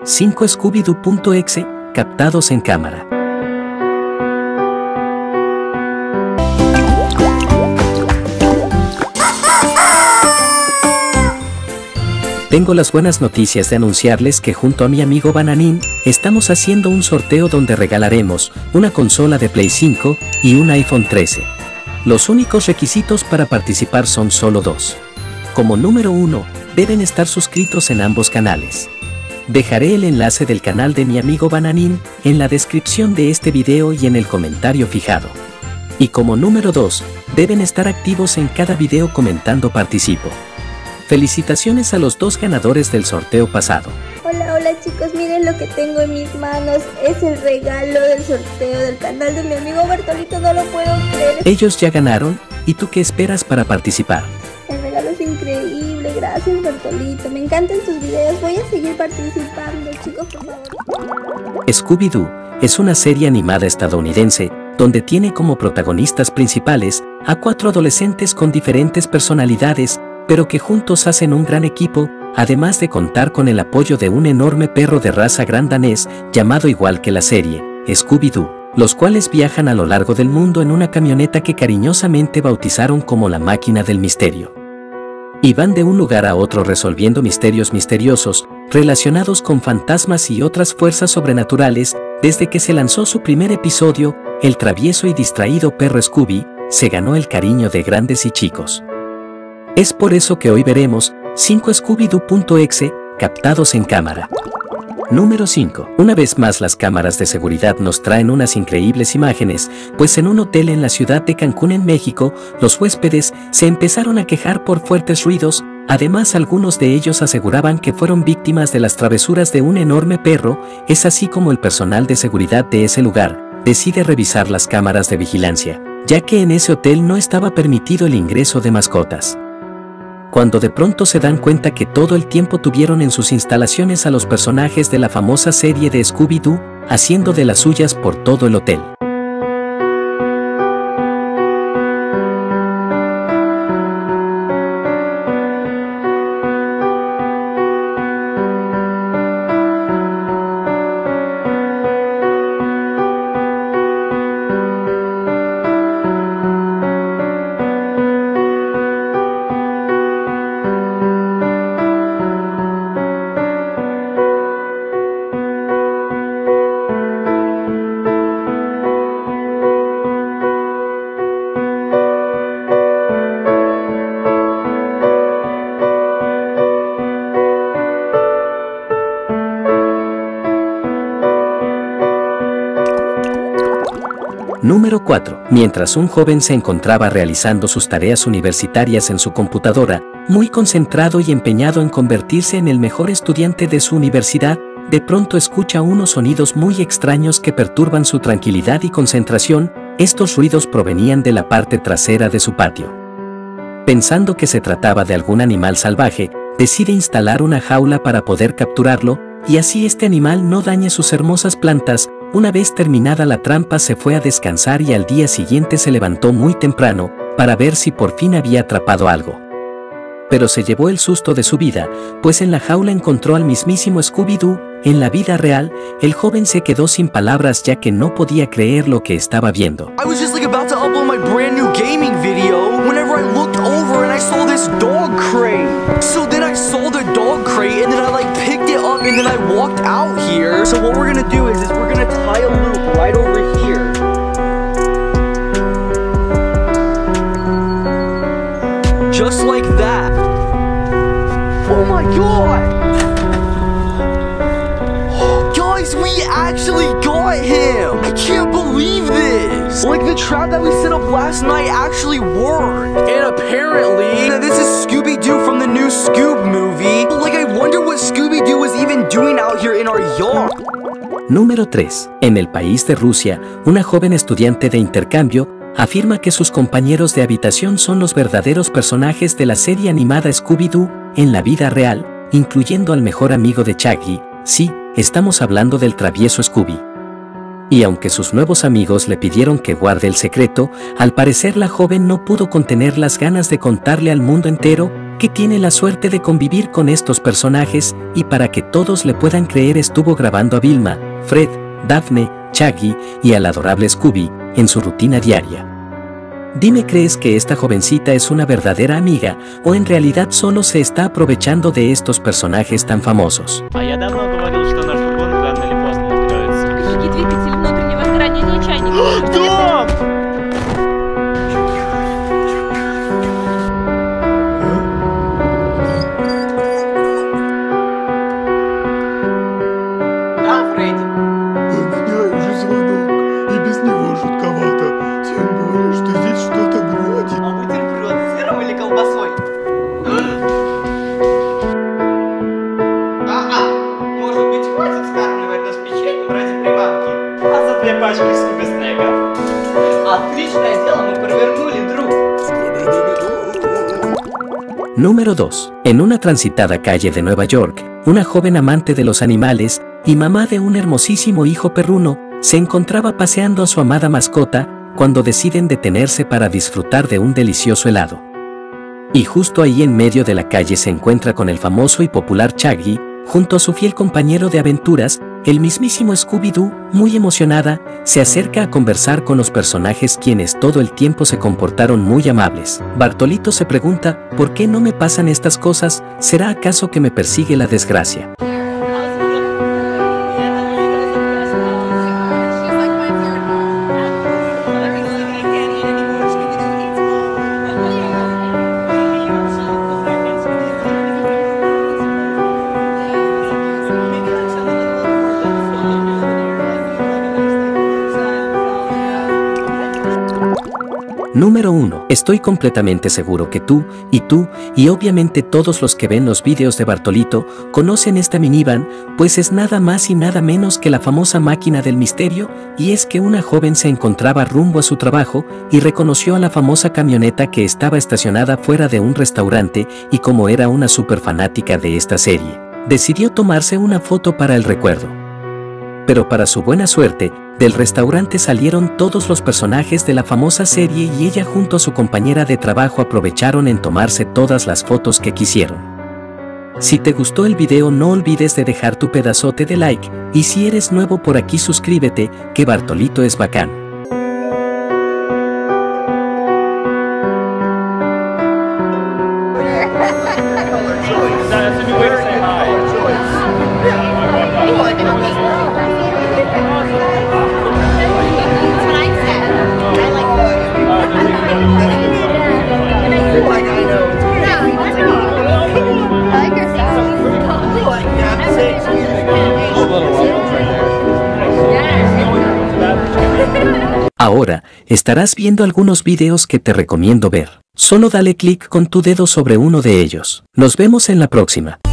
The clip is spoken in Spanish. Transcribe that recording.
5 Scooby-Doo.exe, captados en cámara. Tengo las buenas noticias de anunciarles que junto a mi amigo Bananín, estamos haciendo un sorteo donde regalaremos una consola de Play 5 y un iPhone 13. Los únicos requisitos para participar son solo dos. Como número 1, deben estar suscritos en ambos canales. Dejaré el enlace del canal de mi amigo Bananín en la descripción de este video y en el comentario fijado. Y como número 2, deben estar activos en cada video comentando participo. Felicitaciones a los dos ganadores del sorteo pasado. Hola chicos, miren lo que tengo en mis manos. Es el regalo del sorteo del canal de mi amigo Bertolito, no lo puedo creer. Ellos ya ganaron, ¿y tú qué esperas para participar? El regalo es increíble, gracias Bertolito. Me encantan tus videos, voy a seguir participando, chicos, por favor. Scooby-Doo es una serie animada estadounidense donde tiene como protagonistas principales a 4 adolescentes con diferentes personalidades, pero que juntos hacen un gran equipo, además de contar con el apoyo de un enorme perro de raza gran danés llamado igual que la serie, Scooby-Doo, los cuales viajan a lo largo del mundo en una camioneta que cariñosamente bautizaron como la Máquina del Misterio. Y van de un lugar a otro resolviendo misterios misteriosos relacionados con fantasmas y otras fuerzas sobrenaturales. Desde que se lanzó su primer episodio, el travieso y distraído perro Scooby se ganó el cariño de grandes y chicos. Es por eso que hoy veremos 5 Scooby-Doo.exe, captados en cámara. Número 5. Una vez más las cámaras de seguridad nos traen unas increíbles imágenes, pues en un hotel en la ciudad de Cancún en México, los huéspedes se empezaron a quejar por fuertes ruidos. Además, algunos de ellos aseguraban que fueron víctimas de las travesuras de un enorme perro. Es así como el personal de seguridad de ese lugar decide revisar las cámaras de vigilancia, ya que en ese hotel no estaba permitido el ingreso de mascotas. Cuando de pronto se dan cuenta que todo el tiempo tuvieron en sus instalaciones a los personajes de la famosa serie de Scooby-Doo, haciendo de las suyas por todo el hotel. Número 4. Mientras un joven se encontraba realizando sus tareas universitarias en su computadora, muy concentrado y empeñado en convertirse en el mejor estudiante de su universidad, de pronto escucha unos sonidos muy extraños que perturban su tranquilidad y concentración. Estos ruidos provenían de la parte trasera de su patio. Pensando que se trataba de algún animal salvaje, decide instalar una jaula para poder capturarlo, y así este animal no dañe sus hermosas plantas. Una vez terminada la trampa se fue a descansar y al día siguiente se levantó muy temprano para ver si por fin había atrapado algo. Pero se llevó el susto de su vida, pues en la jaula encontró al mismísimo Scooby-Doo. En la vida real, el joven se quedó sin palabras ya que no podía creer lo que estaba viendo. I was just about to upload my brand new gaming video whenever I looked over and I saw this dog crate. So then I saw the dog crate and then I picked it up and then I walked out here. So what we're gonna do is we're gonna tie a loop right over here. Just like that. Oh my god! Guys, we actually got him! I can't believe this! The trap that we set up last night actually worked! And apparently, this is Scooby-Doo from the new Scoob movie. I wonder what Scooby-Doo was even doing out here in our yard. Número 3. En el país de Rusia, una joven estudiante de intercambio afirma que sus compañeros de habitación son los verdaderos personajes de la serie animada Scooby-Doo en la vida real, incluyendo al mejor amigo de Shaggy. Sí, estamos hablando del travieso Scooby. Y aunque sus nuevos amigos le pidieron que guarde el secreto, al parecer la joven no pudo contener las ganas de contarle al mundo entero que tiene la suerte de convivir con estos personajes y para que todos le puedan creer estuvo grabando a Vilma, Fred, Daphne, Shaggy y al adorable Scooby en su rutina diaria. Dime, ¿crees que esta jovencita es una verdadera amiga o en realidad solo se está aprovechando de estos personajes tan famosos? А я давно говорил, что наш фургон рано или поздно откроется. Жги двигатель внутреннего сгорания чайника. Дом! Да, Фредди? У меня уже звонок, и без него жутковато. Тем более, что здесь что-то бродит. А бутерброд с сыром или колбасой? Может быть, хватит скармливать нас печеньем ради приманки? А за 2 пачки скуби-снеков? Отличное дело мы провернули, друг. Número 2. En una transitada calle de Nueva York, una joven amante de los animales y mamá de un hermosísimo hijo perruno se encontraba paseando a su amada mascota cuando deciden detenerse para disfrutar de un delicioso helado. Y justo ahí en medio de la calle se encuentra con el famoso y popular Shaggy, junto a su fiel compañero de aventuras, el mismísimo Scooby-Doo, muy emocionada, se acerca a conversar con los personajes quienes todo el tiempo se comportaron muy amables. Bartolito se pregunta, ¿por qué no me pasan estas cosas? ¿Será acaso que me persigue la desgracia? Número 1. Estoy completamente seguro que tú y obviamente todos los que ven los vídeos de Bartolito conocen esta minivan, pues es nada más y nada menos que la famosa máquina del misterio, y es que una joven se encontraba rumbo a su trabajo y reconoció a la famosa camioneta que estaba estacionada fuera de un restaurante y como era una súper fanática de esta serie, decidió tomarse una foto para el recuerdo. Pero para su buena suerte, del restaurante salieron todos los personajes de la famosa serie y ella junto a su compañera de trabajo aprovecharon en tomarse todas las fotos que quisieron. Si te gustó el video no olvides de dejar tu pedazote de like y si eres nuevo por aquí suscríbete, que Bartolito es bacán. That's a new way to say hi. Ahora, estarás viendo algunos videos que te recomiendo ver. Solo dale clic con tu dedo sobre uno de ellos. Nos vemos en la próxima.